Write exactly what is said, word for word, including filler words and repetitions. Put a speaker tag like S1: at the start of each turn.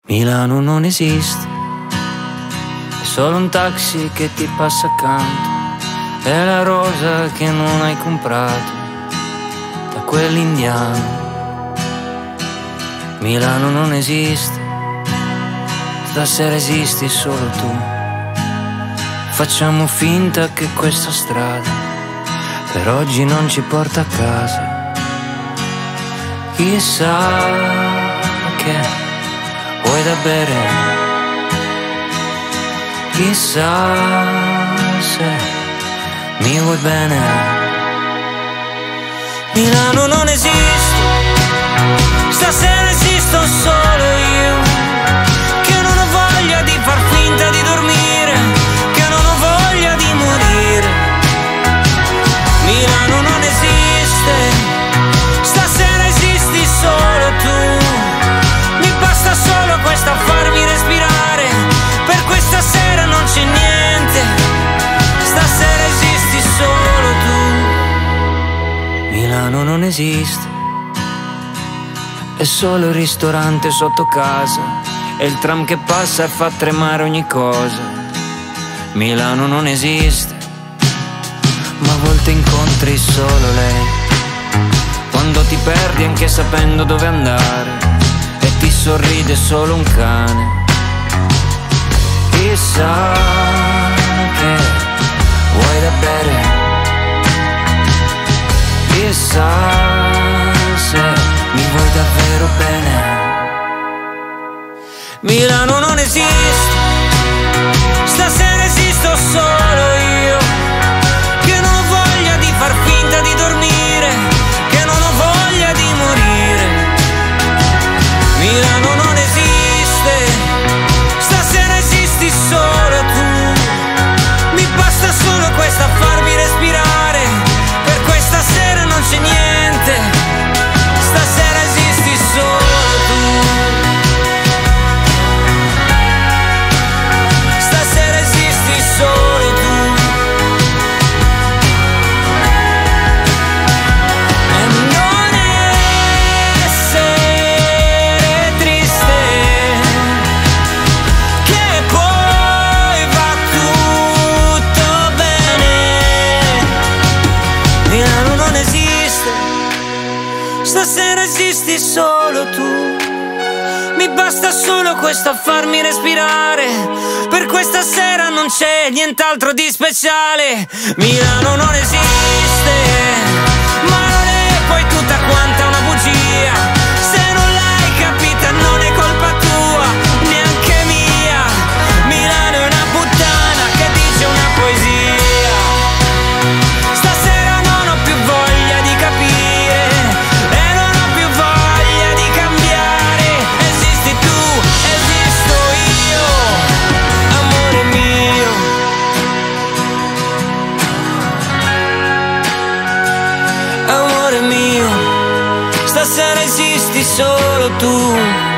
S1: Milano non esiste, è solo un taxi che ti passa accanto, è la rosa che non hai comprato da quell'indiano. Milano non esiste, stasera esisti solo tu. Facciamo finta che questa strada per oggi non ci porta a casa. Chissà che vuoi da bere, chissà se mi vuoi bene. Milano non esiste, stasera esisto solo io, che non ho voglia di far finta di dormire, che non ho voglia di morire. Milano non esiste, stasera esisti solo tu. Mi basta solo questo a farmi respirare, per questa sera non c'è niente, stasera esisti solo tu. Milano non esiste, è solo il ristorante sotto casa e il tram che passa e fa tremare ogni cosa. Milano non esiste, ma a volte incontri solo lei, quando ti perdi anche sapendo dove andare, ti sorride solo un cane. Chissà che vuoi da bere, chissà se mi vuoi davvero bene. Milano non esiste, stasera esisto solo io, che non ho voglia di far finta di dormire, che non ho voglia di morire. Milano non esiste, stasera esisti solo tu. Mi basta solo questo a farmi respirare, per questa sera non c'è niente, stasera esisti solo tu. Stasera esisti solo tu. E non essere triste, che poi va tutto bene. Milano non esiste, stasera esisti solo tu. Mi basta solo questo a farmi respirare, per questa sera non c'è nient'altro di speciale. Milano non esiste, ma non è poi tutta quanta una bugia. Se non l'hai capita non è colpa tua, neanche mia. Milano è una puttana che dice una poesia. Stasera non ho più voglia di capire e non ho più voglia di cambiare. Esisti tu, esisto io, amore mio. Amore mio, stasera esisti solo tu.